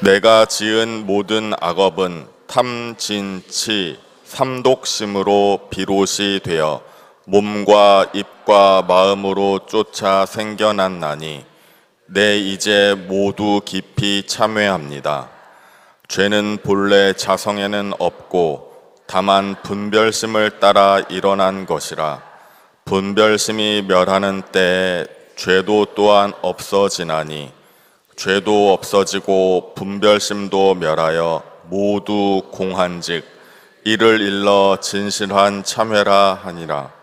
내가 지은 모든 악업은 탐진치 삼독심으로 비롯이 되어 몸과 입과 마음으로 쫓아 생겨났나니 내 이제 모두 깊이 참회합니다. 죄는 본래 자성에는 없고 다만 분별심을 따라 일어난 것이라. 분별심이 멸하는 때에 죄도 또한 없어지나니 죄도 없어지고 분별심도 멸하여 모두 공한즉 이를 일러 진실한 참회라 하니라.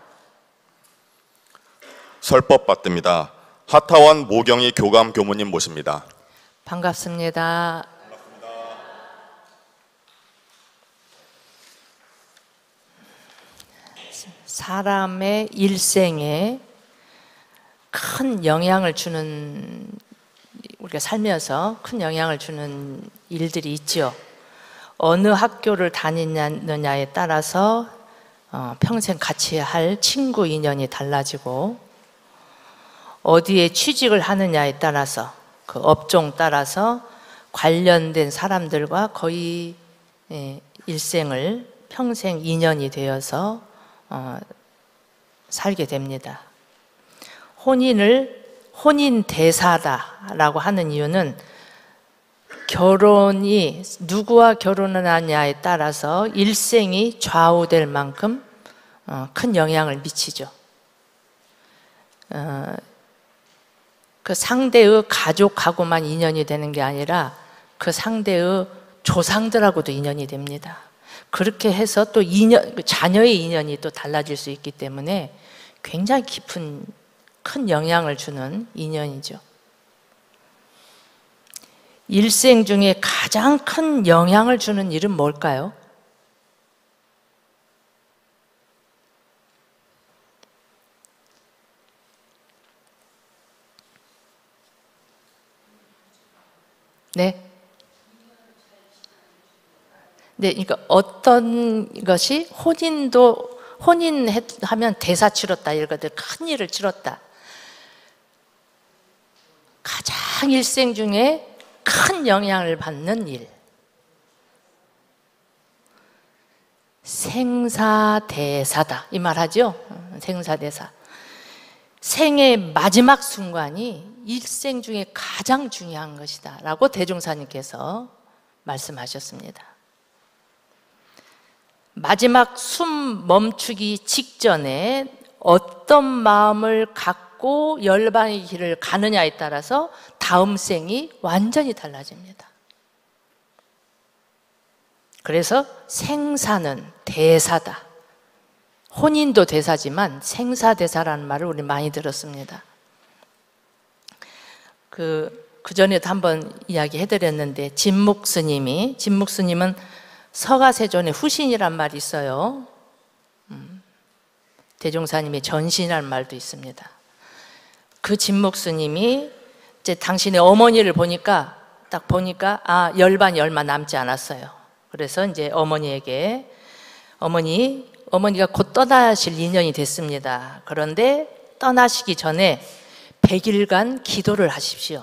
설법 받듭니다. 하타원 모경이 교감 교무님 모십니다. 반갑습니다. 사람의 일생에 큰 영향을 주는, 우리가 살면서 큰 영향을 주는 일들이 있죠. 어느 학교를 다니느냐에 따라서 평생 같이 할 친구 인연이 달라지고, 어디에 취직을 하느냐에 따라서, 그 업종 따라서 관련된 사람들과 거의 일생을 평생 인연이 되어서 살게 됩니다. 혼인 대사다라고 하는 이유는 결혼이 누구와 결혼을 하냐에 따라서 일생이 좌우될 만큼 큰 영향을 미치죠. 그 상대의 가족하고만 인연이 되는 게 아니라 그 상대의 조상들하고도 인연이 됩니다. 그렇게 해서 또 자녀의 인연이 또 달라질 수 있기 때문에 굉장히 깊은 큰 영향을 주는 인연이죠. 일생 중에 가장 큰 영향을 주는 일은 뭘까요? 네. 네, 그러니까 어떤 것이 혼인하면 대사 치렀다, 이거들 큰 일을 치렀다. 가장 일생 중에 큰 영향을 받는 일. 생사대사다, 이 말 하죠? 생사대사. 생의 마지막 순간이 일생 중에 가장 중요한 것이다 라고 대종사님께서 말씀하셨습니다. 마지막 숨 멈추기 직전에 어떤 마음을 갖고 열반의 길을 가느냐에 따라서 다음 생이 완전히 달라집니다. 그래서 생사는 대사다. 혼인도 대사지만 생사대사라는 말을 우리 많이 들었습니다. 그 전에도 한번 이야기해드렸는데, 진묵스님은 서가세존의 후신이란 말이 있어요. 대종사님의 전신이라는 말도 있습니다. 그 진묵스님이 이제 당신의 어머니를 딱 보니까 열반이 얼마 남지 않았어요. 그래서 이제 어머니에게 어머니가 곧 떠나실 인연이 됐습니다. 그런데 떠나시기 전에 100일간 기도를 하십시오.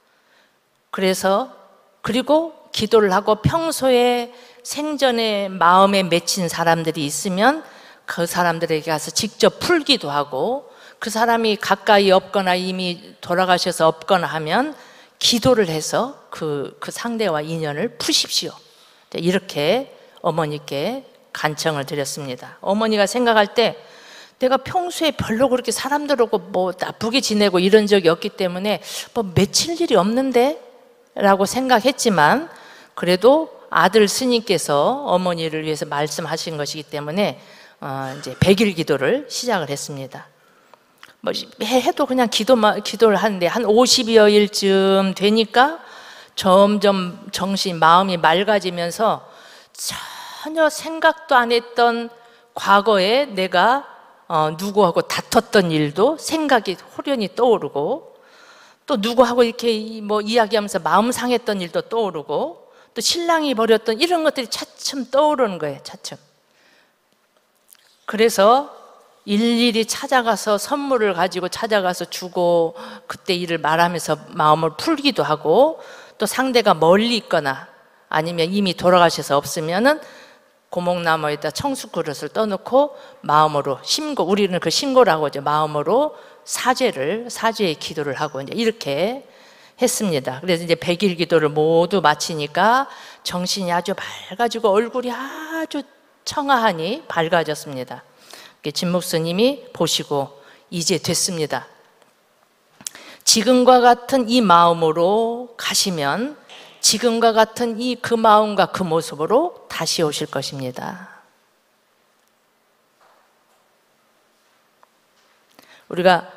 그리고 기도를 하고 평소에 생전에 마음에 맺힌 사람들이 있으면 그 사람들에게 가서 직접 풀기도 하고, 그 사람이 가까이 없거나 이미 돌아가셔서 없거나 하면 기도를 해서 그 상대와 인연을 푸십시오. 이렇게 어머니께 간청을 드렸습니다. 어머니가 생각할 때 내가 평소에 별로 그렇게 사람들하고 뭐 나쁘게 지내고 이런 적이 없기 때문에 뭐 맺힐 일이 없는데? 라고 생각했지만, 그래도 아들 스님께서 어머니를 위해서 말씀하신 것이기 때문에 이제 100일 기도를 시작을 했습니다. 뭐 해도 그냥 기도를 하는데 한 50여 일쯤 되니까 점점 마음이 맑아지면서 전혀 생각도 안 했던 과거에 내가 누구하고 다퉜던 일도 생각이 호련히 떠오르고, 또 누구하고 이렇게 뭐 이야기하면서 마음 상했던 일도 떠오르고, 또 신랑이 벌였던 이런 것들이 차츰 떠오르는 거예요. 차츰. 그래서 일일이 찾아가서 선물을 가지고 찾아가서 주고, 그때 일을 말하면서 마음을 풀기도 하고, 또 상대가 멀리 있거나 아니면 이미 돌아가셔서 없으면은 고목나무에다 청수 그릇을 떠놓고 마음으로 신고, 우리는 그 신고라고 하죠. 마음으로 사죄의 기도를 하고 이제 이렇게 했습니다. 그래서 이제 100일 기도를 모두 마치니까 정신이 아주 밝아지고 얼굴이 아주 청아하니 밝아졌습니다. 진 목사님이 보시고 이제 됐습니다. 지금과 같은 이 마음으로 가시면 지금과 같은 그 마음과 그 모습으로 다시 오실 것입니다. 우리가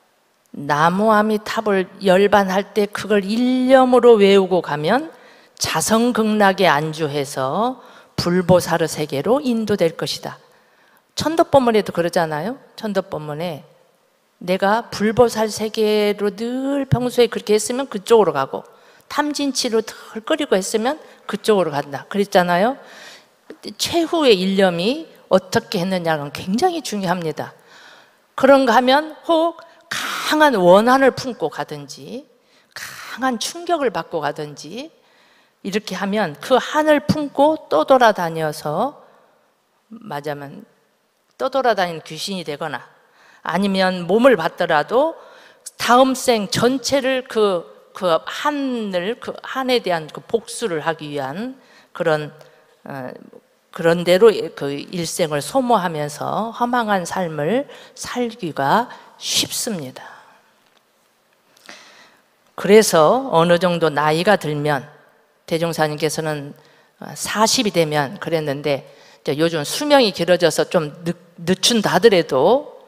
나무아미탑을 열반할 때 그걸 일념으로 외우고 가면 자성극락에 안주해서 불보살의 세계로 인도될 것이다. 천도법문에도 그러잖아요. 천도법문에 내가 불보살 세계로 늘 평소에 그렇게 했으면 그쪽으로 가고 탐진치로 덜 끓이고 했으면 그쪽으로 간다 그랬잖아요. 최후의 일념이 어떻게 했느냐는 굉장히 중요합니다. 그런가 하면 혹 강한 원한을 품고 가든지 강한 충격을 받고 가든지 이렇게 하면 그 한을 품고 떠돌아다녀서 맞으면 떠돌아다니는 귀신이 되거나 아니면 몸을 받더라도 다음 생 전체를 그 한에 대한 그 복수를 하기 위한 그런 대로 그 일생을 소모하면서 허망한 삶을 살기가 쉽습니다. 그래서 어느 정도 나이가 들면 대종사님께서는 40이 되면 그랬는데 요즘 수명이 길어져서 좀 늦춘다 하더라도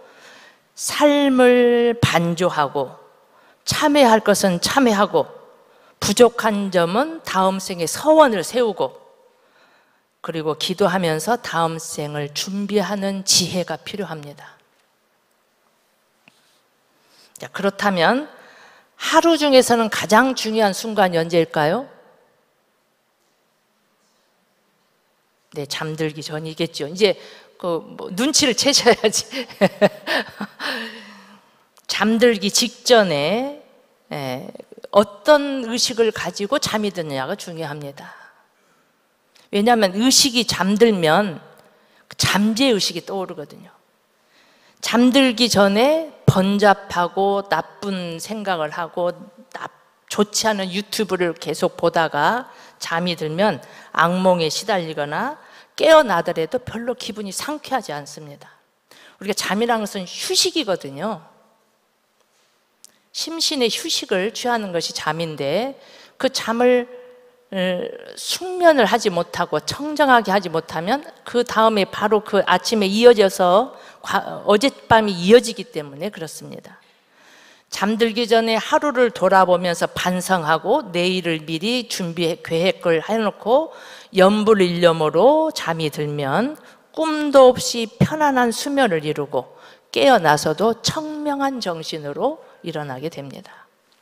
삶을 반조하고 참회할 것은 참회하고 부족한 점은 다음 생에 서원을 세우고 그리고 기도하면서 다음 생을 준비하는 지혜가 필요합니다. 자, 그렇다면 하루 중에서는 가장 중요한 순간이 언제일까요? 네, 잠들기 전이겠죠. 이제 눈치를 채셔야지. 잠들기 직전에 어떤 의식을 가지고 잠이 드느냐가 중요합니다. 왜냐하면 의식이 잠들면 잠재의식이 떠오르거든요. 잠들기 전에 번잡하고 나쁜 생각을 하고 좋지 않은 유튜브를 계속 보다가 잠이 들면 악몽에 시달리거나 깨어나더라도 별로 기분이 상쾌하지 않습니다. 우리가 잠이라는 것은 휴식이거든요. 심신의 휴식을 취하는 것이 잠인데 그 잠을 숙면을 하지 못하고 청정하게 하지 못하면 그 다음에 바로 그 아침에 이어져서 어젯밤이 이어지기 때문에 그렇습니다. 잠들기 전에 하루를 돌아보면서 반성하고 내일을 미리 계획을 해놓고 연불일념으로 잠이 들면 꿈도 없이 편안한 수면을 이루고 깨어나서도 청명한 정신으로 일어나게 됩니다.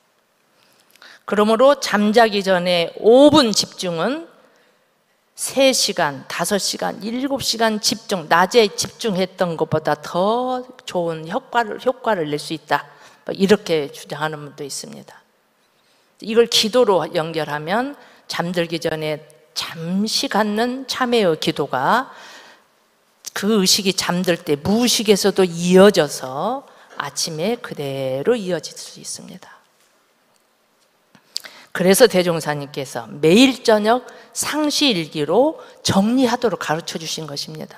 그러므로 잠자기 전에 5분 집중은 3시간, 5시간, 7시간 집중, 낮에 집중했던 것보다 더 좋은 효과를 낼 수 있다. 이렇게 주장하는 분도 있습니다. 이걸 기도로 연결하면 잠들기 전에 잠시 갖는 참회의 기도가 그 의식이 잠들 때 무의식에서도 이어져서 아침에 그대로 이어질 수 있습니다. 그래서 대종사님께서 매일 저녁 상시일기로 정리하도록 가르쳐 주신 것입니다.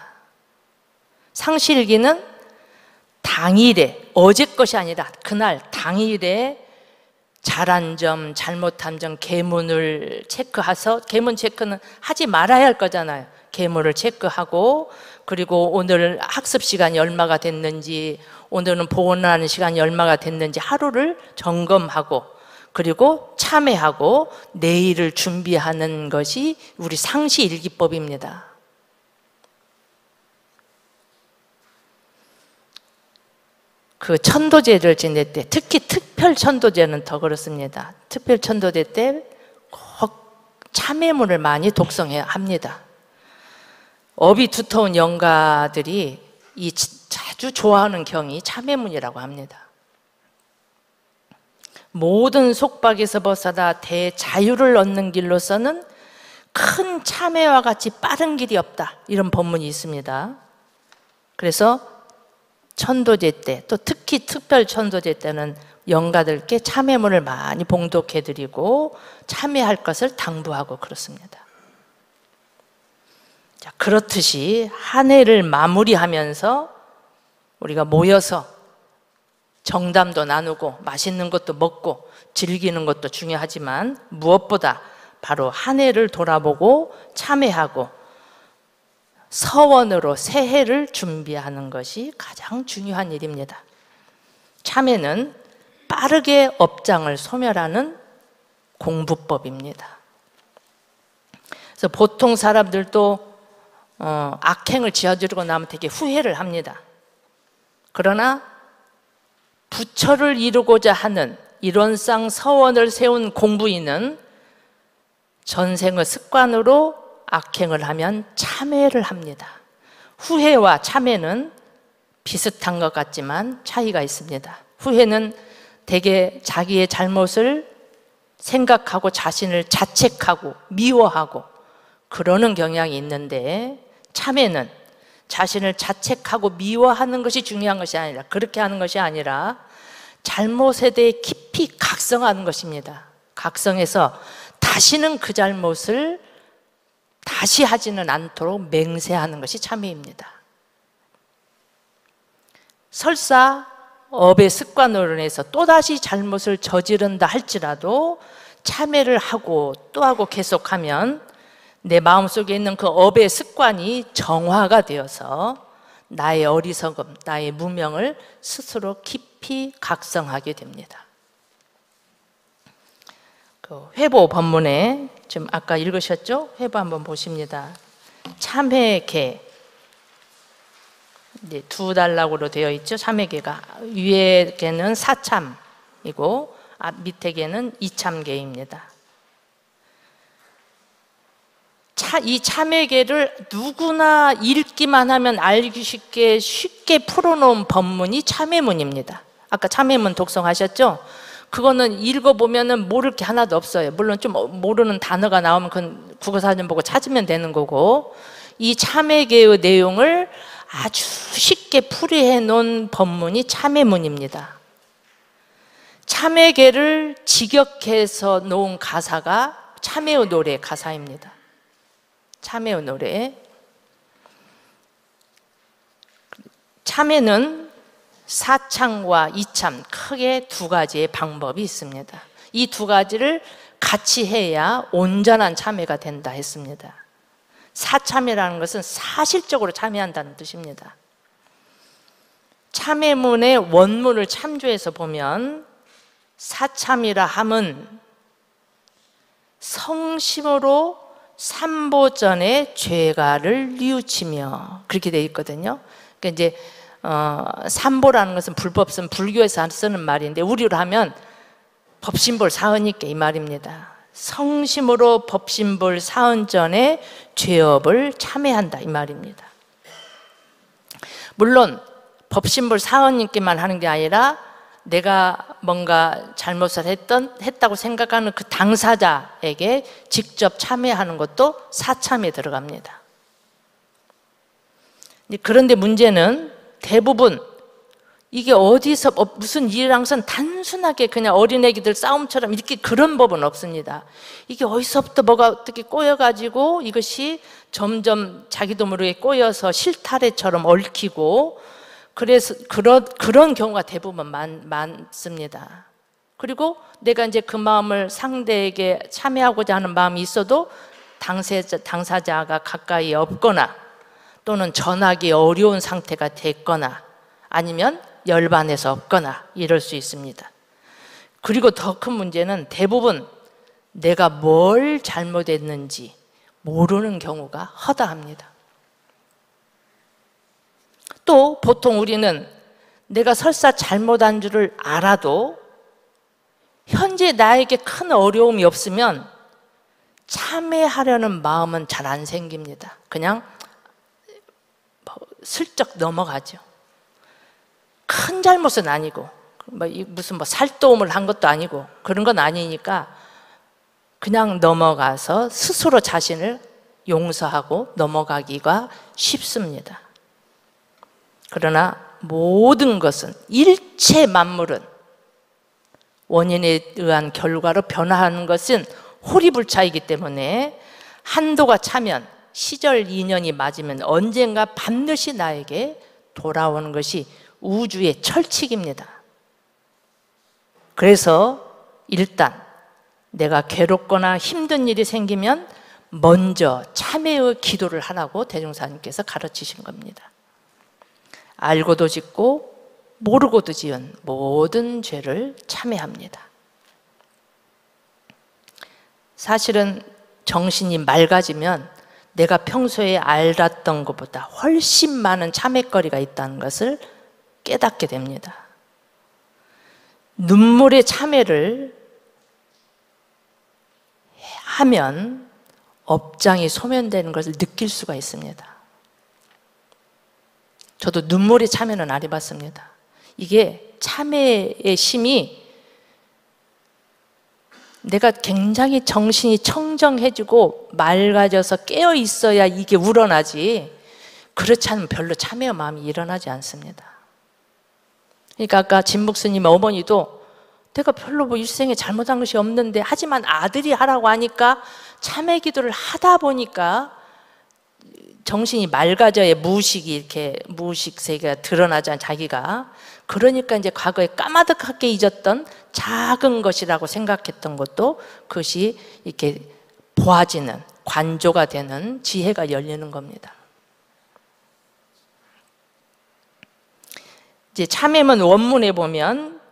상시일기는 당일에, 어제 것이 아니라 그날 당일에 잘한 점, 잘못한 점, 계문을 체크해서, 계문 체크는 하지 말아야 할 거잖아요. 계문을 체크하고, 그리고 오늘 학습 시간이 얼마가 됐는지, 오늘은 보온하는 시간이 얼마가 됐는지 하루를 점검하고, 그리고 참회하고 내일을 준비하는 것이 우리 상시일기법입니다. 그 천도제를 지낼 때, 특히 특별 천도제는 더 그렇습니다. 특별 천도제 때 꼭 참회문을 많이 독송해야 합니다. 업이 두터운 영가들이 자주 좋아하는 경이 참회문이라고 합니다. 모든 속박에서 벗어나 대자유를 얻는 길로서는 큰 참회와 같이 빠른 길이 없다, 이런 본문이 있습니다. 그래서 천도제 때, 또 특히 특별 천도제 때는 영가들께 참회문을 많이 봉독해드리고 참회할 것을 당부하고 그렇습니다. 자, 그렇듯이 한 해를 마무리하면서 우리가 모여서 정담도 나누고 맛있는 것도 먹고 즐기는 것도 중요하지만 무엇보다 바로 한 해를 돌아보고 참회하고 서원으로 새해를 준비하는 것이 가장 중요한 일입니다. 참회는 빠르게 업장을 소멸하는 공부법입니다. 그래서 보통 사람들도 악행을 저지르고 나면 되게 후회를 합니다. 그러나 부처를 이루고자 하는 일원상 서원을 세운 공부인은 전생의 습관으로 악행을 하면 참회를 합니다. 후회와 참회는 비슷한 것 같지만 차이가 있습니다. 후회는 대개 자기의 잘못을 생각하고 자신을 자책하고 미워하고 그러는 경향이 있는데, 참회는 자신을 자책하고 미워하는 것이 중요한 것이 아니라, 그렇게 하는 것이 아니라 잘못에 대해 깊이 각성하는 것입니다. 각성해서 다시는 그 잘못을 다시 하지는 않도록 맹세하는 것이 참회입니다. 설사 업의 습관으로 인해서 또다시 잘못을 저지른다 할지라도 참회를 하고 또 하고 계속하면 내 마음속에 있는 그 업의 습관이 정화가 되어서 나의 어리석음, 나의 무명을 스스로 깊이 각성하게 됩니다. 그 회보 법문에 좀 아까 읽으셨죠? 회보 한번 보십니다. 참회계, 이제 두 단락으로 되어 있죠. 참회계가 위에 개는 사참이고 밑에 개는 이참계입니다. 이 참회계를 누구나 읽기만 하면 알기 쉽게 풀어놓은 법문이 참회문입니다. 아까 참회문 독송하셨죠? 그거는 읽어보면 모를 게 하나도 없어요. 물론 좀 모르는 단어가 나오면 그건 국어사전 보고 찾으면 되는 거고, 이 참회계의 내용을 아주 쉽게 풀이해 놓은 법문이 참회문입니다. 참회계를 직역해서 놓은 가사가 참회의 노래 가사입니다. 참회의 노래. 참회는 사창과 이참, 크게 두 가지의 방법이 있습니다. 이 두 가지를 같이 해야 온전한 참회가 된다 했습니다. 사참이라는 것은 사실적으로 참회한다는 뜻입니다. 참회문의 원문을 참조해서 보면 사참이라 함은 성심으로 삼보전의 죄가를 뉘우치며, 그렇게 되어 있거든요. 그러니까 이제 삼보라는 것은 불법성, 불교에서 쓰는 말인데 우리로 하면 법신볼 사언이께 이 말입니다. 성심으로 법신볼 사언 전에 죄업을 참회한다 이 말입니다. 물론 법신볼 사언님께만 하는 게 아니라 내가 뭔가 잘못을 했다고 생각하는 그 당사자에게 직접 참회하는 것도 사참에 들어갑니다. 그런데 문제는 대부분 이게 어디서 무슨 일이랑선 단순하게 그냥 어린애기들 싸움처럼 이렇게 그런 법은 없습니다. 이게 어디서부터 뭐가 어떻게 꼬여가지고 이것이 점점 자기도 모르게 꼬여서 실타래처럼 얽히고, 그래서 그런 경우가 대부분 많습니다. 그리고 내가 이제 그 마음을 상대에게 참여하고자 하는 마음이 있어도 당사자가 가까이 없거나 또는 전하기 어려운 상태가 됐거나 아니면 열반해서 없거나 이럴 수 있습니다. 그리고 더 큰 문제는 대부분 내가 뭘 잘못했는지 모르는 경우가 허다합니다. 또 보통 우리는 내가 설사 잘못한 줄을 알아도 현재 나에게 큰 어려움이 없으면 참회하려는 마음은 잘 안 생깁니다. 그냥 슬쩍 넘어가죠. 큰 잘못은 아니고 무슨 살도움을 한 것도 아니고 그런 건 아니니까 그냥 넘어가서 스스로 자신을 용서하고 넘어가기가 쉽습니다. 그러나 모든 것은, 일체 만물은 원인에 의한 결과로 변화하는 것은 호리불차이기 때문에 한도가 차면, 시절 인연이 맞으면 언젠가 반드시 나에게 돌아오는 것이 우주의 철칙입니다. 그래서 일단 내가 괴롭거나 힘든 일이 생기면 먼저 참회의 기도를 하라고 대종사님께서 가르치신 겁니다. 알고도 짓고 모르고도 지은 모든 죄를 참회합니다. 사실은 정신이 맑아지면 내가 평소에 알았던 것보다 훨씬 많은 참회거리가 있다는 것을 깨닫게 됩니다. 눈물의 참회를 하면 업장이 소멸되는 것을 느낄 수가 있습니다. 저도 눈물의 참회는 안 해봤습니다. 이게 참회의 심이 내가 굉장히 정신이 청정해지고 맑아져서 깨어 있어야 이게 우러나지, 그렇지 않으면 별로 참회의 마음이 일어나지 않습니다. 그러니까 아까 진 목사님 어머니도 내가 별로 일생에 잘못한 것이 없는데, 하지만 아들이 하라고 하니까 참회 기도를 하다 보니까 정신이 맑아져야 무의식이 이렇게 무의식 세계가 드러나잖아요, 자기가. 그러니까 이제 과거에 까마득하게 잊었던 작은 것이라고 생각했던 것도 그것이 이렇게 보아지는, 관조가 되는 지혜가 열리는 겁니다. 이제 참회문 원문에 보면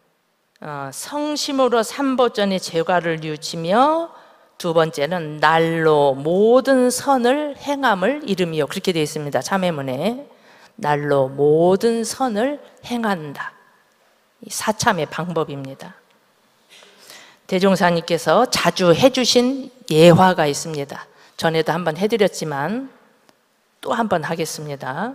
성심으로 삼보전의 죄과를 뉘우치며, 두 번째는 날로 모든 선을 행함을 이름이요, 그렇게 되어 있습니다. 참회문에 날로 모든 선을 행한다. 이 사참의 방법입니다. 대종사님께서 자주 해주신 예화가 있습니다. 전에도 한번 해드렸지만 또 한번 하겠습니다.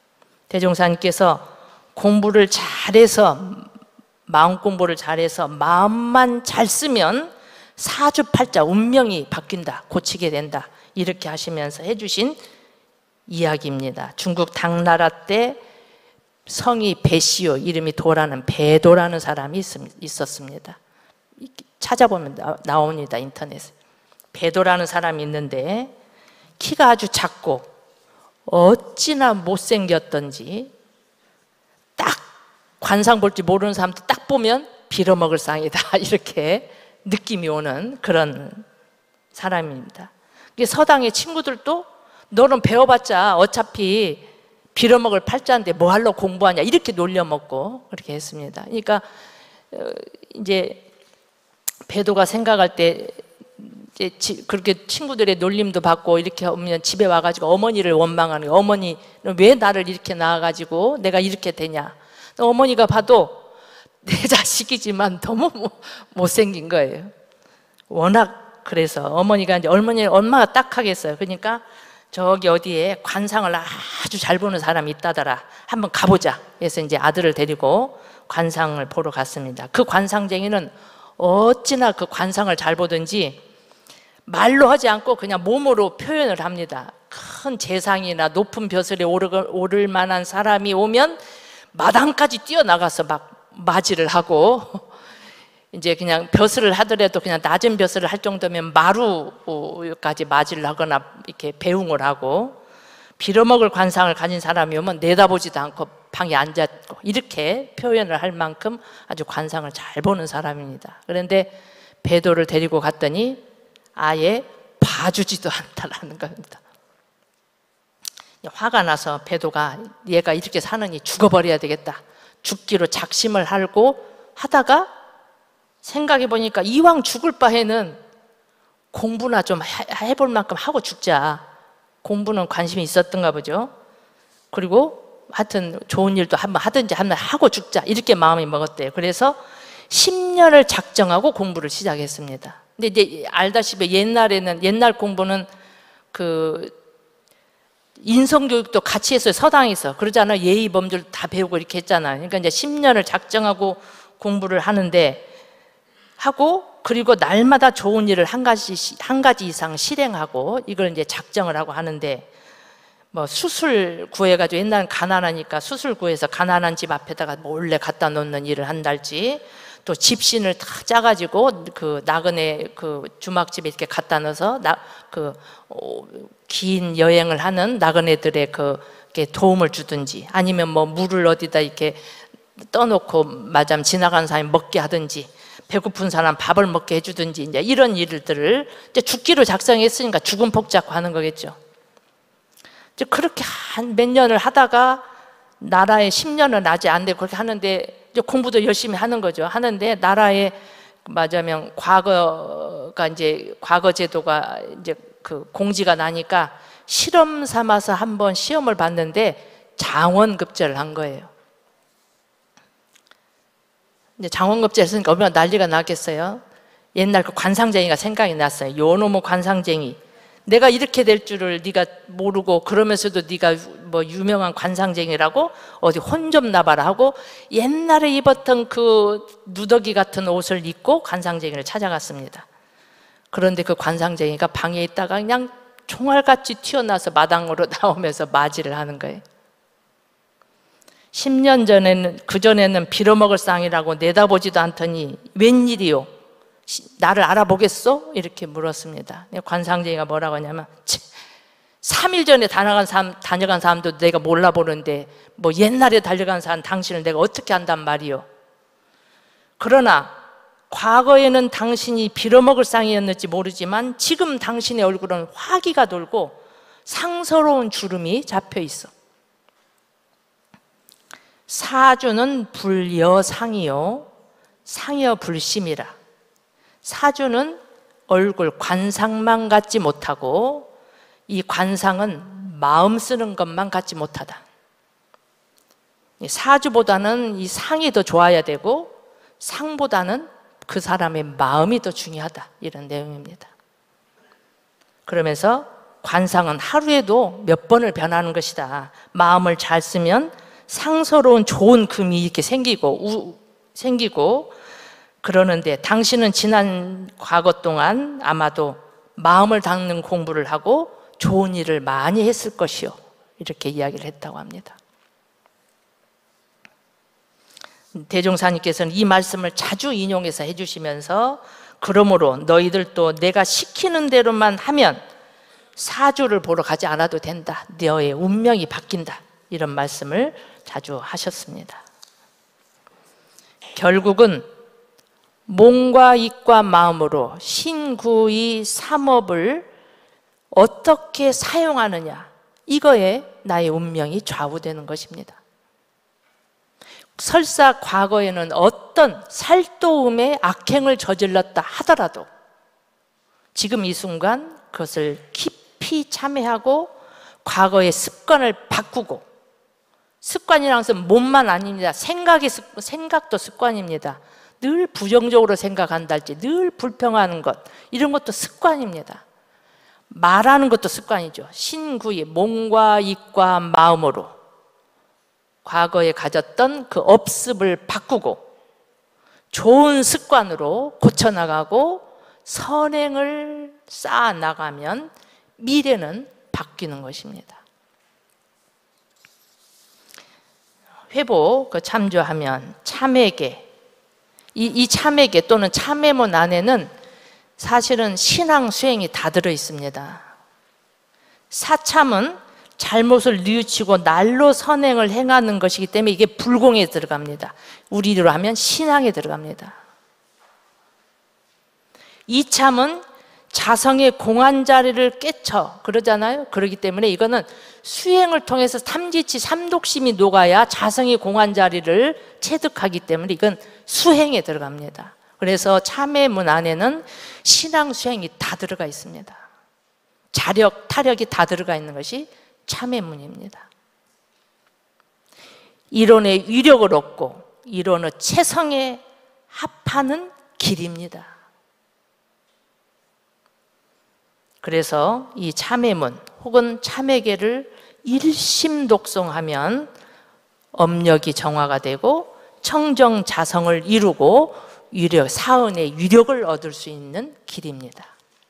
대종사님께서 공부를 잘해서, 마음 공부를 잘해서 마음만 잘 쓰면 사주팔자 운명이 바뀐다, 고치게 된다, 이렇게 하시면서 해주신 이야기입니다. 중국 당나라 때 성이 배시오, 이름이 도라는, 배도라는 사람이 있었습니다. 찾아보면 나옵니다, 인터넷에. 배도라는 사람이 있는데 키가 아주 작고 어찌나 못생겼던지, 딱 관상 볼지 모르는 사람도 딱 보면 빌어먹을 상이다, 이렇게 느낌이 오는 그런 사람입니다. 서당의 친구들도 너는 배워봤자 어차피 빌어먹을 팔자인데 뭐 하려고 공부하냐, 이렇게 놀려먹고 그렇게 했습니다. 그러니까 이제 배도가 생각할 때 이제 그렇게 친구들의 놀림도 받고 이렇게 오면 집에 와가지고 어머니를 원망하는 거예요. 어머니, 왜 나를 이렇게 낳아가지고 내가 이렇게 되냐. 어머니가 봐도 내 자식이지만 너무 못생긴 거예요. 워낙. 그래서 어머니가 이제 얼마나 딱하겠어요. 그러니까 저기 어디에 관상을 아주 잘 보는 사람이 있다더라, 한번 가보자 해서 이제 아들을 데리고 관상을 보러 갔습니다. 그 관상쟁이는 어찌나 그 관상을 잘 보든지 말로 하지 않고 그냥 몸으로 표현을 합니다. 큰 재상이나 높은 벼슬에 오를 만한 사람이 오면 마당까지 뛰어나가서 막 맞이를 하고, 이제 그냥 벼슬을 하더라도 그냥 낮은 벼슬을 할 정도면 마루까지 맞이를 하거나 이렇게 배웅을 하고, 빌어먹을 관상을 가진 사람이 오면 내다보지도 않고 방에 앉았고, 이렇게 표현을 할 만큼 아주 관상을 잘 보는 사람입니다. 그런데 배도를 데리고 갔더니 아예 봐주지도 않다라는 겁니다. 화가 나서 배도가 얘가 이렇게 사느니 죽어버려야 되겠다, 죽기로 작심을 하고 하다가 생각해 보니까 이왕 죽을 바에는 공부나 좀 해볼 만큼 하고 죽자. 공부는 관심이 있었던가 보죠. 그리고 하여튼 좋은 일도 한번 하든지 한번 하고 죽자, 이렇게 마음이 먹었대요. 그래서 10년을 작정하고 공부를 시작했습니다. 근데 이제 알다시피 옛날 공부는 그 인성교육도 같이 했어요. 서당에서. 그러잖아요. 예의 범절 다 배우고 이렇게 했잖아요. 그러니까 이제 10년을 작정하고 공부를 하는데 하고, 그리고 날마다 좋은 일을 한 가지 이상 실행하고, 이걸 이제 작정을 하고 하는데, 뭐 수술 구해가지고, 옛날엔 가난하니까 수술 구해서 가난한 집 앞에다가 몰래 갖다 놓는 일을 한달지, 또 집신을 다 짜가지고 그 나그네 그 주막집에 이렇게 갖다 넣어서 긴 여행을 하는 나그네들의 그게 도움을 주든지, 아니면 뭐 물을 어디다 이렇게 떠놓고 마침 지나가는 사람이 먹게 하든지, 배고픈 사람 밥을 먹게 해주든지, 이제 이런 일들을 이제 죽기로 작성했으니까 죽음 폭자고 하는 거겠죠. 이제 그렇게 한 몇 년을 하다가 나라에 10년은 아직 안 되고 그렇게 하는데, 이제 공부도 열심히 하는 거죠. 하는데 나라에 맞으면 과거가 이제 과거 제도가 이제 그 공지가 나니까 실험 삼아서 한번 시험을 봤는데 장원급제를 한 거예요. 이제 장원급제를 했으니까 얼마나 난리가 나겠어요. 옛날 그 관상쟁이가 생각이 났어요. 요놈의 관상쟁이, 내가 이렇게 될 줄을 네가 모르고 그러면서도 네가 뭐 유명한 관상쟁이라고 어디 혼 좀 나봐라 하고 옛날에 입었던 그 누더기 같은 옷을 입고 관상쟁이를 찾아갔습니다. 그런데 그 관상쟁이가 방에 있다가 그냥 총알같이 튀어나와서 마당으로 나오면서 맞이를 하는 거예요. 10년 전에는, 그전에는 빌어먹을 쌍이라고 내다보지도 않더니 웬일이요? 나를 알아보겠소? 이렇게 물었습니다. 관상쟁이가 뭐라고 하냐면, 3일 전에 다녀간 사람도 내가 몰라보는데 뭐 옛날에 달려간 사람 당신을 내가 어떻게 안단 말이요? 그러나 과거에는 당신이 빌어먹을 쌍이었는지 모르지만 지금 당신의 얼굴은 화기가 돌고 상서로운 주름이 잡혀 있어. 사주는 불여상이요 상여 불심이라. 사주는 얼굴 관상만 갖지 못하고 이 관상은 마음 쓰는 것만 갖지 못하다. 사주보다는 이 상이 더 좋아야 되고 상보다는 그 사람의 마음이 더 중요하다, 이런 내용입니다. 그러면서 관상은 하루에도 몇 번을 변하는 것이다. 마음을 잘 쓰면 상서로운 좋은 금이 이렇게 생기고 그러는데 당신은 지난 과거 동안 아마도 마음을 닦는 공부를 하고 좋은 일을 많이 했을 것이요, 이렇게 이야기를 했다고 합니다. 대종사님께서는 이 말씀을 자주 인용해서 해주시면서, 그러므로 너희들도 내가 시키는 대로만 하면 사주를 보러 가지 않아도 된다, 너의 운명이 바뀐다, 이런 말씀을 자주 하셨습니다. 결국은 몸과 입과 마음으로 신구의 삼업을 어떻게 사용하느냐, 이거에 나의 운명이 좌우되는 것입니다. 설사 과거에는 어떤 살도움의 악행을 저질렀다 하더라도 지금 이 순간 그것을 깊이 참회하고 과거의 습관을 바꾸고, 습관이라는 것은 몸만 아닙니다. 생각도 습관입니다. 늘 부정적으로 생각한다 할지, 늘 불평하는 것, 이런 것도 습관입니다. 말하는 것도 습관이죠. 신구의 몸과 입과 마음으로 과거에 가졌던 그 업습을 바꾸고 좋은 습관으로 고쳐나가고 선행을 쌓아나가면 미래는 바뀌는 것입니다. 회보 참조하면 참회계, 이 참회계 또는 참회문 안에는 사실은 신앙 수행이 다 들어 있습니다. 사참은 잘못을 뉘우치고 날로 선행을 행하는 것이기 때문에 이게 불공에 들어갑니다. 우리로 하면 신앙에 들어갑니다. 이참은 자성의 공한 자리를 깨쳐, 그러잖아요. 그렇기 때문에 이거는 수행을 통해서 탐지치 삼독심이 녹아야 자성의 공한 자리를 체득하기 때문에 이건 수행에 들어갑니다. 그래서 참회문 안에는 신앙 수행이 다 들어가 있습니다. 자력, 타력이 다 들어가 있는 것이 참회문입니다. 이론의 위력을 얻고 이론의 체성에 합하는 길입니다. 그래서 이 참회문 혹은 참회계를 일심독송하면 업력이 정화가 되고 청정자성을 이루고 사은의 위력을 얻을 수 있는 길입니다.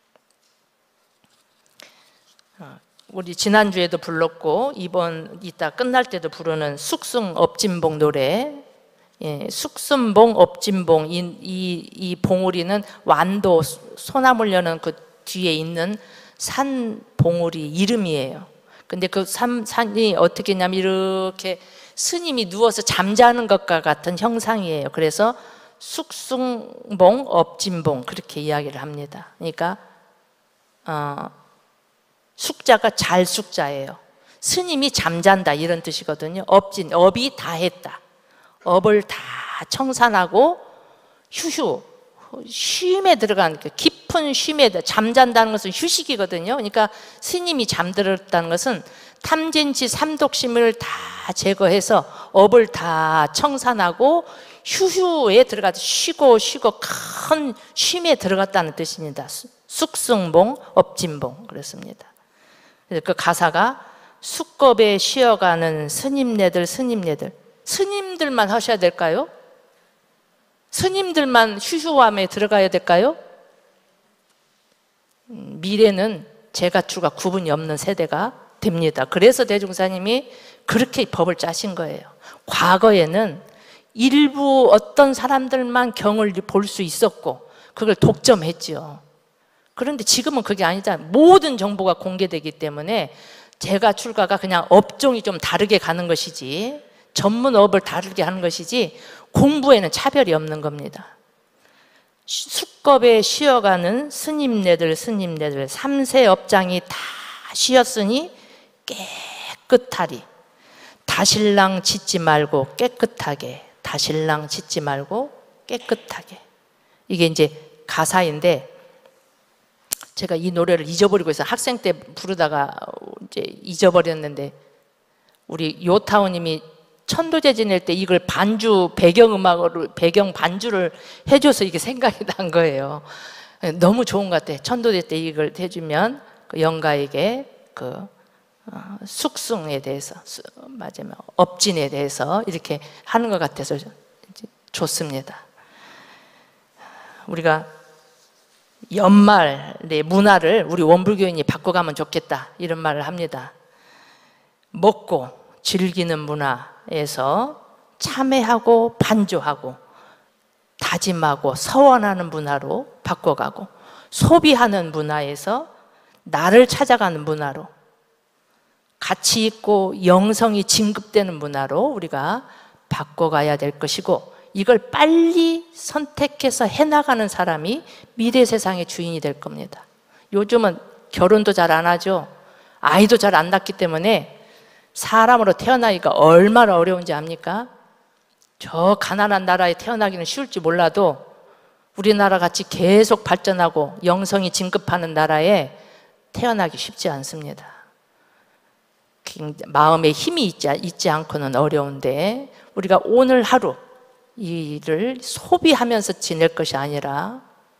우리 지난주에도 불렀고 이따 끝날 때도 부르는 숙승업진봉 노래, 숙순봉, 업진봉, 이 봉우리는 완도, 소나무를 여는 그 뒤에 있는 산 봉우리 이름이에요. 근데 그 산이 어떻게 했냐면 이렇게 스님이 누워서 잠자는 것과 같은 형상이에요. 그래서 숙순봉, 업진봉 그렇게 이야기를 합니다. 그러니까 숙자가 잘 숙자예요. 스님이 잠잔다 이런 뜻이거든요. 업이 다 했다. 업을 다 청산하고 쉼에 들어간 깊은 쉼에 잠잔다는 것은 휴식이거든요. 그러니까 스님이 잠들었다는 것은 탐진치 삼독심을 다 제거해서 업을 다 청산하고 휴에 들어가서 쉬고 큰 쉼에 들어갔다는 뜻입니다. 숙승봉, 업진봉 그렇습니다. 그래서 그 가사가 숙겁에 쉬어가는 스님들만 하셔야 될까요? 스님들만 휴휴함에 들어가야 될까요? 미래는 제가출과 구분이 없는 세대가 됩니다. 그래서 대종사님이 그렇게 법을 짜신 거예요. 과거에는 일부 어떤 사람들만 경을 볼 수 있었고 그걸 독점했죠. 그런데 지금은 그게 아니잖아요. 모든 정보가 공개되기 때문에 제가출가가 그냥 업종이 좀 다르게 가는 것이지, 전문업을 다르게 하는 것이지 공부에는 차별이 없는 겁니다. 숙겁에 쉬어가는 스님네들 3세 업장이 다 쉬었으니 깨끗하리. 다실랑 짓지 말고 깨끗하게, 다실랑 짓지 말고 깨끗하게. 이게 이제 가사인데 제가 이 노래를 잊어버리고 있어요. 학생 때 부르다가 이제 잊어버렸는데 우리 요타오님이 천도제 지낼 때 이걸 배경 반주를 해줘서 이게 생각이 난 거예요. 너무 좋은 것 같아요. 천도제 때 이걸 해주면 그 영가에게 숙승에 대해서, 맞으면 업진에 대해서 이렇게 하는 것 같아서 좋습니다. 우리가 연말의 문화를 우리 원불교인이 바꿔가면 좋겠다 이런 말을 합니다. 먹고 즐기는 문화에서 참회하고 반조하고 다짐하고 서원하는 문화로 바꿔가고, 소비하는 문화에서 나를 찾아가는 문화로, 가치 있고 영성이 진급되는 문화로 우리가 바꿔가야 될 것이고, 이걸 빨리 선택해서 해나가는 사람이 미래 세상의 주인이 될 겁니다. 요즘은 결혼도 잘 안 하죠. 아이도 잘 안 낳기 때문에 사람으로 태어나기가 얼마나 어려운지 압니까? 저 가난한 나라에 태어나기는 쉬울지 몰라도 우리나라 같이 계속 발전하고 영성이 진급하는 나라에 태어나기 쉽지 않습니다. 마음에 힘이 있지 않고는 어려운데, 우리가 오늘 하루 이를 소비하면서 지낼 것이 아니라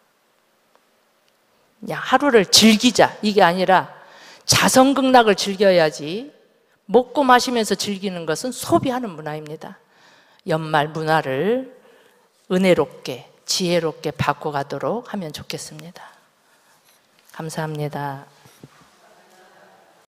그냥 하루를 즐기자, 이게 아니라 자성극락을 즐겨야지. 먹고 마시면서 즐기는 것은 소비하는 문화입니다. 연말 문화를 은혜롭게 지혜롭게 바꿔가도록 하면 좋겠습니다. 감사합니다.